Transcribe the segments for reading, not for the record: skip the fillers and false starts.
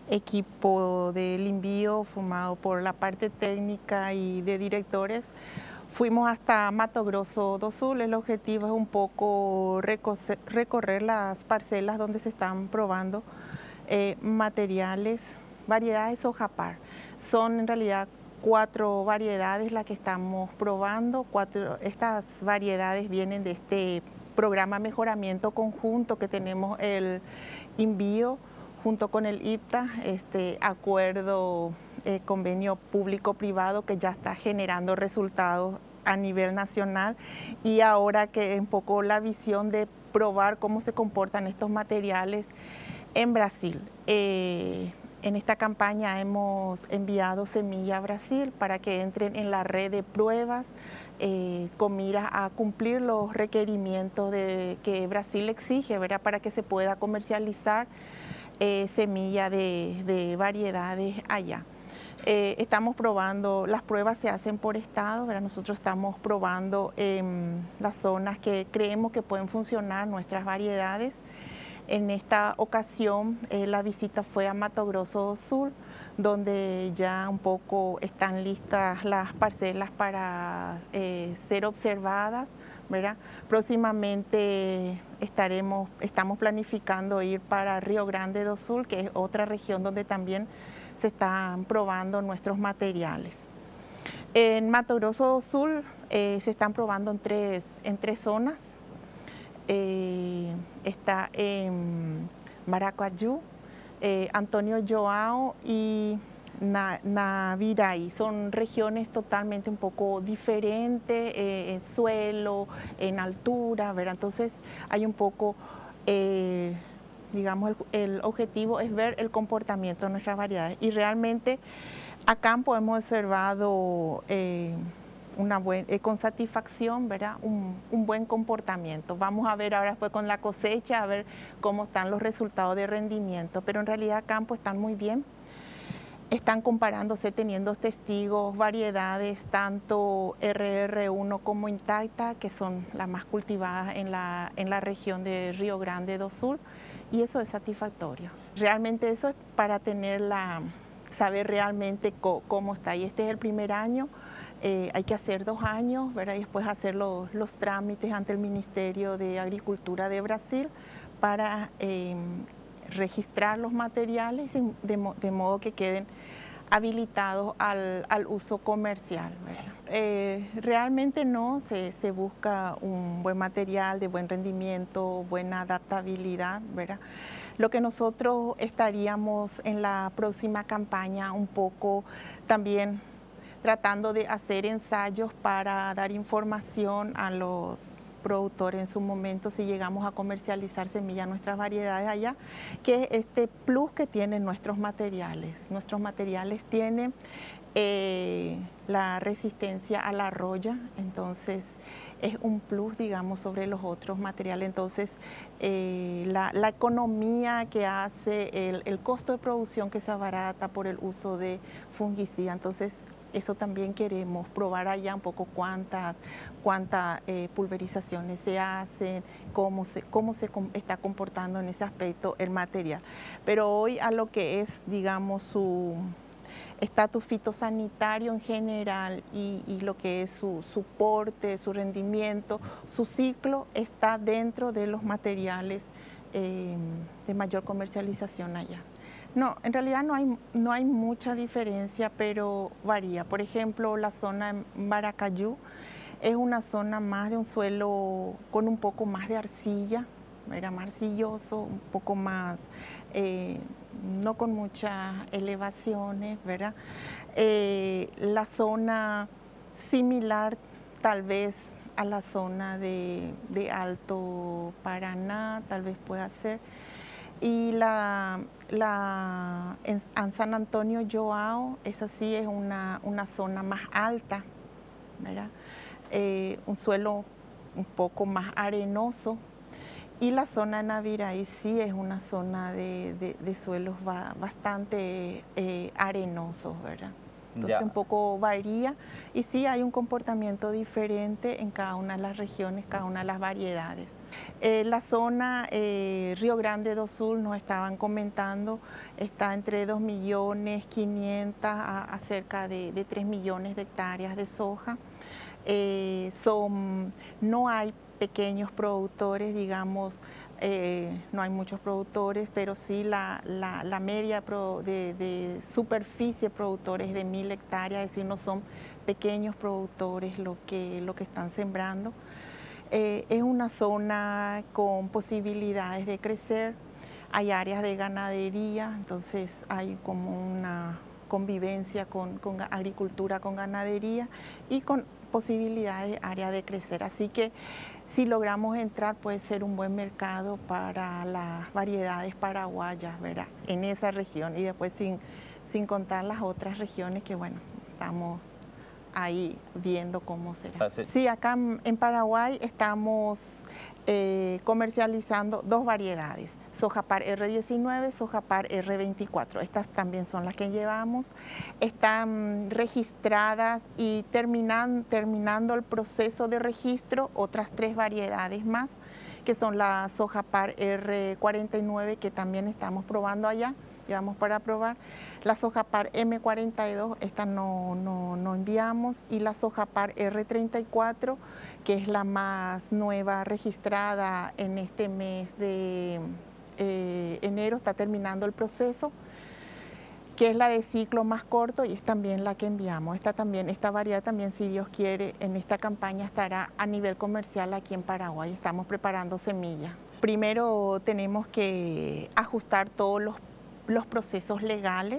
equipo del envío formado por la parte técnica y de directores, fuimos hasta Mato Grosso do Sul. El objetivo es un poco recorrer las parcelas donde se están probando materiales, variedades soja par. Son en realidad 4 variedades las que estamos probando. Estas variedades vienen de este programa mejoramiento conjunto que tenemos el envío junto con el IPTA, este acuerdo, convenio público-privado que ya está generando resultados a nivel nacional, y ahora que es un poco la visión de probar cómo se comportan estos materiales en Brasil. En esta campaña hemos enviado semilla a Brasil para que entren en la red de pruebas con miras a cumplir los requerimientos que Brasil exige, ¿verdad? Para que se pueda comercializar semilla de variedades allá. Estamos probando, las pruebas se hacen por estado, ¿verdad? Nosotros estamos probando las zonas que creemos que pueden funcionar nuestras variedades. En esta ocasión la visita fue a Mato Grosso do Sul, donde ya un poco están listas las parcelas para ser observadas, ¿verdad? Próximamente estamos planificando ir para Río Grande do Sul, que es otra región donde también se están probando nuestros materiales. En Mato Grosso do Sul se están probando en tres zonas. Está en Maracaju, Antonio Joao y Naviraí. Son regiones totalmente un poco diferentes en suelo, en altura, ¿verdad? Entonces hay un poco, digamos, el objetivo es ver el comportamiento de nuestras variedades, y realmente a campo hemos observado con satisfacción, ¿verdad? Un buen comportamiento. Vamos a ver ahora después con la cosecha, a ver cómo están los resultados de rendimiento, pero en realidad a campo están muy bien. Están comparándose, teniendo testigos, variedades, tanto RR1 como intacta, que son las más cultivadas en la región de Río Grande do Sul, y eso es satisfactorio. Realmente eso es para saber realmente cómo está. Y este es el primer año, hay que hacer 2 años, ¿verdad? Y después hacer los trámites ante el Ministerio de Agricultura de Brasil para registrar los materiales de modo que queden habilitados al uso comercial, ¿verdad? Realmente no, se busca un buen material de buen rendimiento, buena adaptabilidad, ¿verdad? Lo que nosotros estaríamos en la próxima campaña un poco también tratando de hacer ensayos para dar información a los productores en su momento, si llegamos a comercializar semillas, nuestras variedades allá, que es este plus que tienen nuestros materiales. Nuestros materiales tienen la resistencia a la roya, entonces es un plus, digamos, sobre los otros materiales. Entonces, la economía que hace, el costo de producción que se abarata por el uso de fungicida, entonces eso también queremos probar allá un poco cuántas pulverizaciones se hacen, cómo se está comportando en ese aspecto el material. Pero hoy a lo que es, digamos, su estatus fitosanitario en general y lo que es su porte, su rendimiento, su ciclo, está dentro de los materiales de mayor comercialización allá. No, en realidad no hay mucha diferencia, pero varía. Por ejemplo, la zona en Maracayú es una zona más de un suelo con un poco más de arcilla, era más arcilloso, un poco más, no con muchas elevaciones, ¿verdad? La zona similar tal vez a la zona de Alto Paraná, tal vez pueda ser. Y en San Antonio Joao, esa sí es una zona más alta, ¿verdad? Un suelo un poco más arenoso. Y la zona de Naviraí sí es una zona de suelos bastante arenosos, ¿verdad? Entonces un poco varía, y sí hay un comportamiento diferente en cada una de las regiones, cada una de las variedades. La zona Río Grande do Sul nos estaban comentando, está entre 2.500.000 a cerca de 3 millones de hectáreas de soja. No hay pequeños productores, digamos, no hay muchos productores, pero sí la media de superficie productores de 1.000 hectáreas, es decir, no son pequeños productores lo que están sembrando. Es una zona con posibilidades de crecer, hay áreas de ganadería, entonces hay como una convivencia con agricultura, con ganadería y con posibilidades de área de crecer. Así que si logramos entrar puede ser un buen mercado para las variedades paraguayas, ¿verdad? En esa región y después sin contar las otras regiones que bueno, estamos ahí viendo cómo será. Sí, acá en Paraguay estamos comercializando dos variedades, Sojapar R19, Sojapar R24. Estas también son las que llevamos. Están registradas y terminando el proceso de registro otras 3 variedades más, que son la Sojapar R49, que también estamos probando allá. Llevamos para probar, la Sojapar M42, esta no enviamos, y la Sojapar R34, que es la más nueva registrada en este mes de enero, está terminando el proceso, que es la de ciclo más corto y es también la que enviamos. Esta variedad también, si Dios quiere, en esta campaña estará a nivel comercial aquí en Paraguay. Estamos preparando semillas. Primero tenemos que ajustar todos los procesos legales,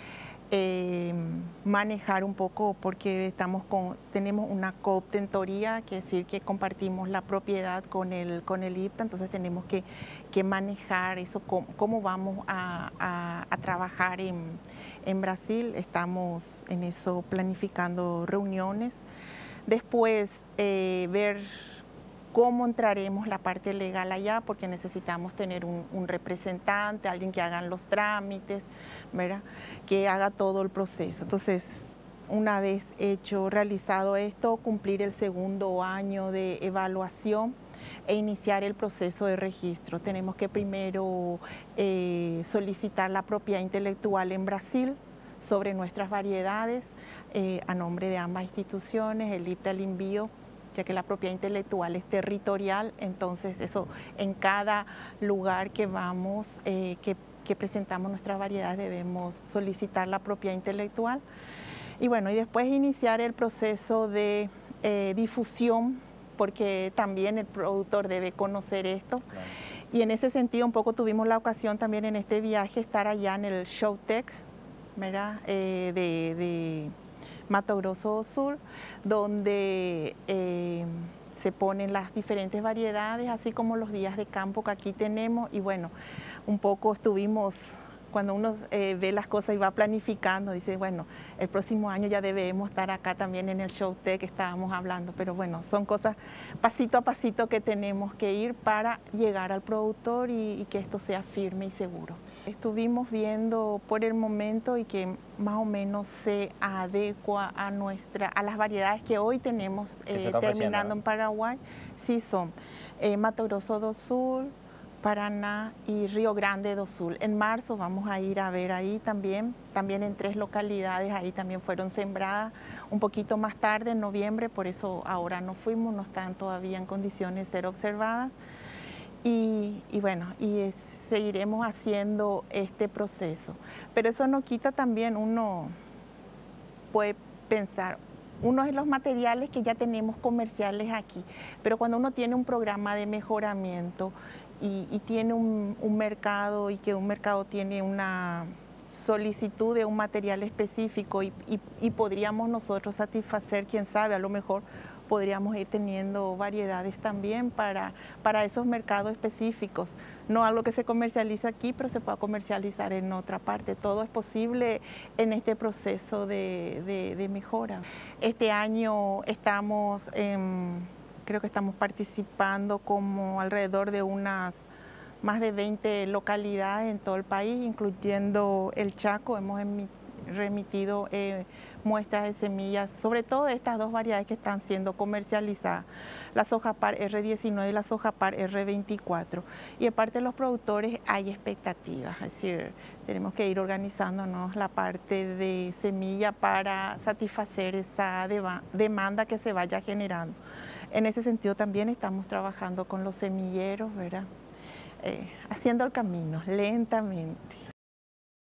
manejar un poco porque tenemos una coobtentoría, que es decir que compartimos la propiedad con el IPTA, entonces tenemos que manejar eso, cómo vamos a trabajar en Brasil. Estamos en eso planificando reuniones. Después ver cómo entraremos la parte legal allá, porque necesitamos tener un representante, alguien que haga los trámites, ¿verdad? Que haga todo el proceso. Entonces, una vez realizado esto, cumplir el segundo año de evaluación e iniciar el proceso de registro. Tenemos que primero solicitar la propiedad intelectual en Brasil sobre nuestras variedades a nombre de ambas instituciones, el IPTA, el INVIO, ya que la propiedad intelectual es territorial, entonces eso en cada lugar que vamos, que presentamos nuestras variedades, debemos solicitar la propiedad intelectual. Y bueno, y después iniciar el proceso de difusión, porque también el productor debe conocer esto. Claro. Y en ese sentido un poco tuvimos la ocasión también en este viaje estar allá en el Showtech, ¿verdad? De Mato Grosso do Sul, donde se ponen las diferentes variedades, así como los días de campo que aquí tenemos. Y bueno, un poco estuvimos, cuando uno ve las cosas y va planificando, dice, bueno, el próximo año ya debemos estar acá también en el Showtech que estábamos hablando, pero bueno, son cosas pasito a pasito que tenemos que ir para llegar al productor y que esto sea firme y seguro. Estuvimos viendo por el momento y que más o menos se adecua a las variedades que hoy tenemos terminando en Paraguay. Sí, son Mato Grosso do Sul, Paraná y Río Grande do Sul. En marzo vamos a ir a ver ahí también en 3 localidades, ahí también fueron sembradas un poquito más tarde, en noviembre, por eso ahora no fuimos, no están todavía en condiciones de ser observadas. Y bueno, seguiremos haciendo este proceso. Pero eso no quita también, uno puede pensar, uno es los materiales que ya tenemos comerciales aquí, pero cuando uno tiene un programa de mejoramiento y tiene un mercado y que un mercado tiene una solicitud de un material específico y podríamos nosotros satisfacer, quién sabe, a lo mejor podríamos ir teniendo variedades también para esos mercados específicos. No algo que se comercializa aquí, pero se pueda comercializar en otra parte. Todo es posible en este proceso de mejora. Este año creo que estamos participando como alrededor de más de 20 localidades en todo el país, incluyendo el Chaco. Hemos remitido muestras de semillas, sobre todo de estas dos variedades que están siendo comercializadas, la soja par R19 y la soja par R24. Y de parte de los productores hay expectativas, es decir, tenemos que ir organizándonos la parte de semilla para satisfacer esa demanda que se vaya generando. En ese sentido también estamos trabajando con los semilleros, ¿verdad? Haciendo el camino lentamente.